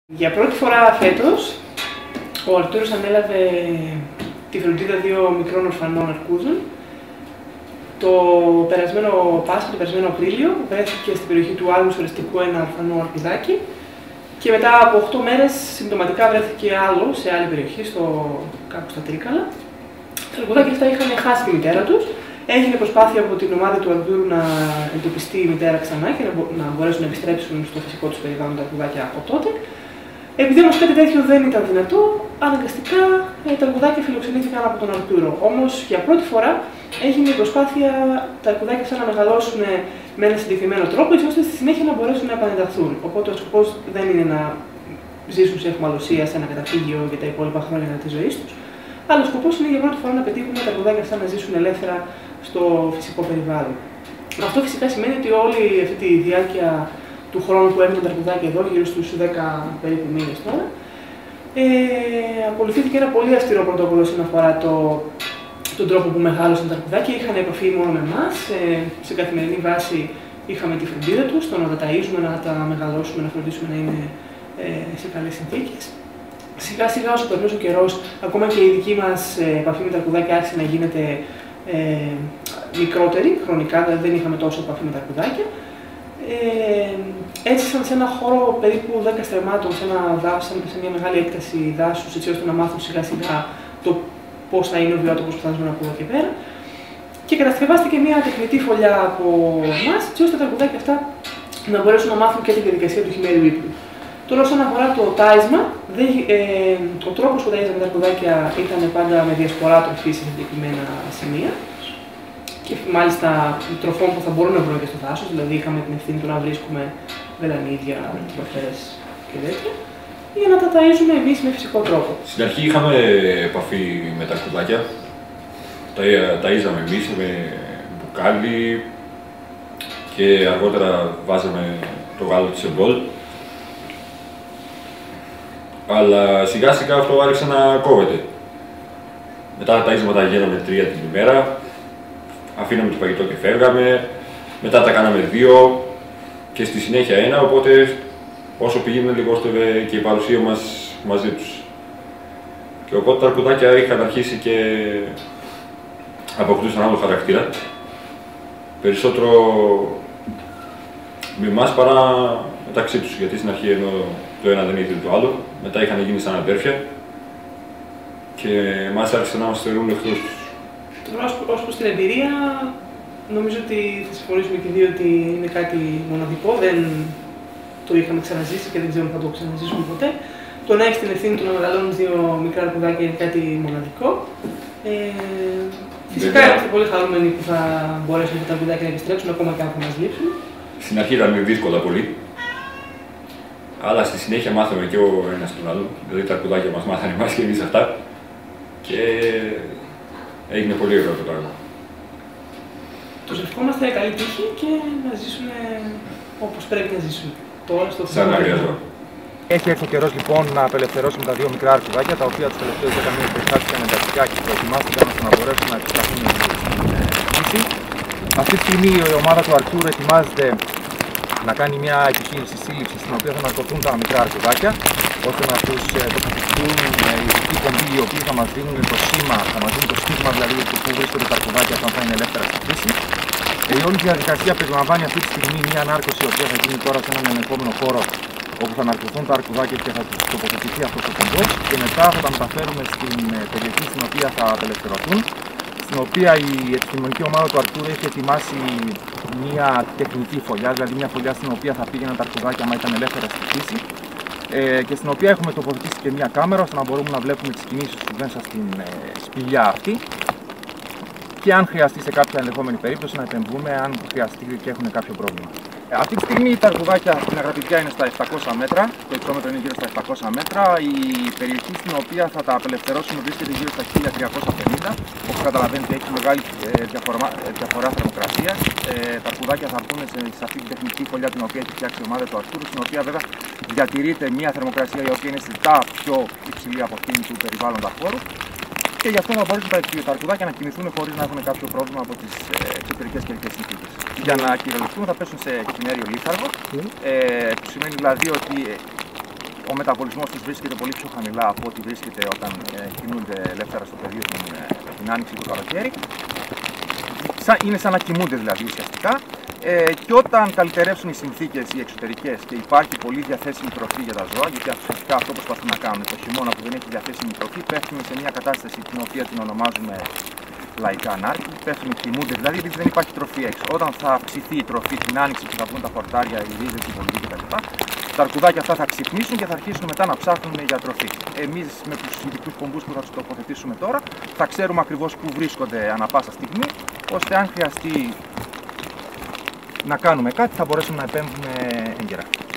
Για πρώτη φορά φέτος, ο Αρτούρος ανέλαβε τη φροντίδα δύο μικρών ορφανών αρκούδων. Το περασμένο Πάσχα, το περασμένο Απρίλιο, βρέθηκε στην περιοχή του Άλμου Σορεστικού ένα ορφανό αρκουδάκι και μετά από 8 μέρες συμπτωματικά βρέθηκε άλλο σε άλλη περιοχή, κάπου στα Τρίκαλα. Τα αρκουδάκια αυτά είχαν χάσει τη μητέρα τους. Έγινε προσπάθεια από την ομάδα του Αρτούρου να εντοπιστεί η μητέρα ξανά και να μπορέσουν να επιστρέψουν στο φυσικό τους περιβάλλον τα αρκουδάκια από τότε. Επειδή όμως κάτι τέτοιο δεν ήταν δυνατό, αναγκαστικά τα αρκουδάκια φιλοξενήθηκαν από τον Αρτούρο. Όμως για πρώτη φορά έγινε η προσπάθεια τα αρκουδάκια αυτά να μεγαλώσουν με έναν συγκεκριμένο τρόπο, έτσι ώστε στη συνέχεια να μπορέσουν να επανενταχθούν. Οπότε ο σκοπός δεν είναι να ζήσουν σε αιχμαλωσία, σε ένα καταφύγιο για τα υπόλοιπα χρόνια της ζωής τους, αλλά ο σκοπός είναι για πρώτη φορά να πετύχουν τα αρκουδάκια αυτά να ζήσουν ελεύθερα στο φυσικό περιβάλλον. Αυτό φυσικά σημαίνει ότι όλη αυτή τη διάρκεια του χρόνου που έμειναν τα αρκουδάκια εδώ, γύρω στους 10 περίπου μήνες τώρα, ακολουθήθηκε ένα πολύ αυστηρό πρωτόκολλο όσον αφορά τον τρόπο που μεγάλωσαν τα αρκουδάκια. Είχαν επαφή μόνο με εμάς, σε καθημερινή βάση είχαμε τη φροντίδα τους, το να τα ταΐζουμε, να τα μεγαλώσουμε, να φροντίσουμε να είναι σε καλές συνθήκες. Σιγά σιγά όσο περνούσε ο καιρός, ακόμα και η δική μας επαφή με τα αρκουδάκια άρχισε να γίνεται μικρότερη χρονικά, δηλαδή δεν είχαμε τόσο επαφή με τα αρκουδάκια. Έζησαν σε ένα χώρο περίπου 10 στρεμμάτων, σε ένα δάσος, σε μια μεγάλη έκταση δάσους, έτσι ώστε να μάθουν σιγά σιγά το πώς θα είναι ο βιότοπος που θα ζουν από εδώ και πέρα. Και κατασκευάστηκε μια τεχνητή φωλιά από εμάς, έτσι ώστε τα αρκουδάκια αυτά να μπορέσουν να μάθουν και τη διαδικασία του χειμέριου ύπνου. Τώρα, όσον αφορά το τάισμα, ο τρόπος που ταΐζαμε τα αρκουδάκια ήταν πάντα με διασπορά τροφή σε συγκεκριμένα σημεία. Και μάλιστα τροφών που θα μπορούν να βρουν και στο δάσος, δηλαδή είχαμε την ευθύνη του να βρίσκουμε βελανίδια, τροφές και τέτοια, για να τα ταΐζουμε εμείς με φυσικό τρόπο. Στην αρχή είχαμε επαφή με τα αρκουδάκια. Ταΐζαμε εμείς με μπουκάλι και αργότερα βάζαμε το γάλα της εμπόλ. Αλλά σιγά σιγά αυτό άρχισε να κόβεται. Μετά τα ταΐζματα γίναμε 3 την ημέρα. Αφήναμε το φαγητό και φεύγαμε, μετά τα κάναμε 2 και στη συνέχεια 1, οπότε όσο πήγαινε λιγότερο και η παρουσία μας μαζί τους. Και οπότε τα αρκουδάκια είχαν αρχίσει και αποκτούσαν άλλο χαρακτήρα, περισσότερο με εμάς παρά μεταξύ τους, γιατί στην αρχή ενώ το ένα δεν ήθελε το άλλο, μετά είχαν γίνει σαν αδέρφια και εμάς άρχισαν να μας θεωρούν εχθρούς τους. Ως προς την εμπειρία, νομίζω ότι θα συμφωνήσουμε και οι δύο ότι είναι κάτι μοναδικό, δεν το είχαμε ξαναζήσει και δεν ξέρω αν θα το ξαναζήσουμε ποτέ. Το να έχεις την ευθύνη του να μεγαλώνεις δύο μικρά αρκουδάκια είναι κάτι μοναδικό. Φυσικά είμαστε πολύ χαρούμενοι που θα μπορέσουμε τα αρκουδάκια να επιστρέψουν, ακόμα και αν θα μας λείψουν. Στην αρχή ήταν δύσκολα πολύ, αλλά στη συνέχεια μάθαμε και ο ένας τον άλλον, δηλαδή τα αρκουδάκια μας μάθανε εμάς και εμείς αυτά. Και έγινε πολύ ωραίο το πράγμα. Τους ευχόμαστε καλή τύχη και να ζήσουν όπως πρέπει να ζήσουν. Τώρα στο φυσικό. Έχει έρθει ο καιρός λοιπόν να απελευθερώσουμε τα δύο μικρά αρκουδάκια, τα οποία τους τελευταίους 10 μήνες περιχάθηκαν εντατικά και προετοιμάστηκαν ώστε να μπορέσουν να επισταθούν στην φύση. Αυτή τη στιγμή η ομάδα του Αρτούρου ετοιμάζεται να κάνει μια επιχείρηση σύλληψης, στην οποία θα ναρκωθούν τα μικρά αρκουδάκια, ώστε να τους τοποθετηθούν οι ειδικοί κομβοί, οι οποίοι θα μας δίνουν το σήμα, θα μας δίνουν το στίγμα δηλαδή του που βρίσκονται τα αρκουδάκια όταν θα είναι ελεύθερα στη φύση. Η όλη διαδικασία περιλαμβάνει αυτή τη στιγμή μια ανάρκωση, η οποία θα γίνει τώρα σε έναν ελεγχόμενο χώρο, όπου θα αναρκωθούν τα αρκουδάκια και θα τους τοποθετηθεί αυτό το κομβός, και μετά θα τα μεταφέρουμε στην περιοχή στην οποία θα απελευθερωθούν, στην οποία η επιστημονική ομάδα του Αρτούρου έχει ετοιμάσει μια τεχνητή φωλιά, δηλαδή μια φωλιά στην οποία θα πήγαιναν τα αρκουδάκια άμα ήταν ελεύθερα στη φύση, και στην οποία έχουμε τοποθετήσει και μια κάμερα ώστε να μπορούμε να βλέπουμε τις κινήσεις τους μέσα στην σπηλιά αυτή, και αν χρειαστεί σε κάποια ενδεχόμενη περίπτωση να επεμβούμε αν χρειαστεί και έχουν κάποιο πρόβλημα. Αυτή τη στιγμή τα αρκουδάκια στην αγραπηδιά είναι στα 700 μέτρα, το υψόμετρο είναι γύρω στα 700 μέτρα. Η περιοχή στην οποία θα τα απελευθερώσουμε βρίσκεται γύρω στα 1350. Όπως καταλαβαίνετε έχει μεγάλη διαφορά θερμοκρασίας. Τα αρκουδάκια θα έρθουν σε αυτή την τεχνική φωλιά την οποία έχει φτιάξει η ομάδα του Αρτούρου, στην οποία βέβαια διατηρείται μια θερμοκρασία η οποία είναι αισθητά πιο υψηλή από αυτήν του περιβάλλοντα χώρου. Και γι' αυτό να μπορέσουν τα αρκουδάκια να κινηθούν χωρίς να έχουν κάποιο πρόβλημα από τις εξωτερικές καιρικές συνθήκες. Για να κυριολεκτούν θα πέσουν σε χειμέριο λίθαργο, που σημαίνει δηλαδή ότι ο μεταβολισμός τους βρίσκεται πολύ πιο χαμηλά από ό,τι βρίσκεται όταν κινούνται ελεύθερα στο πεδίο την άνοιξη του καλοκαίρι. Είναι σαν να κοιμούνται δηλαδή ουσιαστικά. Και όταν καλυτερεύσουν οι συνθήκες οι εξωτερικές και υπάρχει πολύ διαθέσιμη τροφή για τα ζώα, γιατί ουσιαστικά αυτό προσπαθούν να κάνουν το χειμώνα που δεν έχει διαθέσιμη τροφή, πέφτουν σε μια κατάσταση την οποία την ονομάζουμε λαϊκά ανάρκη, πέφτουν, κοιμούνται δηλαδή επειδή δεν υπάρχει τροφή έξω. Όταν θα αυξηθεί η τροφή την άνοιξη που θα βγουν τα χορτάρια, οι ρίζες, οι βολγοί κτλ., τα αρκουδάκια αυτά θα ξυπνήσουν και θα αρχίσουν μετά να ψάχνουν για τροφή. Εμείς με τους ειδικούς πομπούς που θα τους τοποθετήσουμε τώρα θα ξέρουμε ακριβώς πού βρίσκονται ανά πάσα στιγμή, ώστε αν χρειαστεί να κάνουμε κάτι θα μπορέσουμε να επέμβουμε έγκαιρα.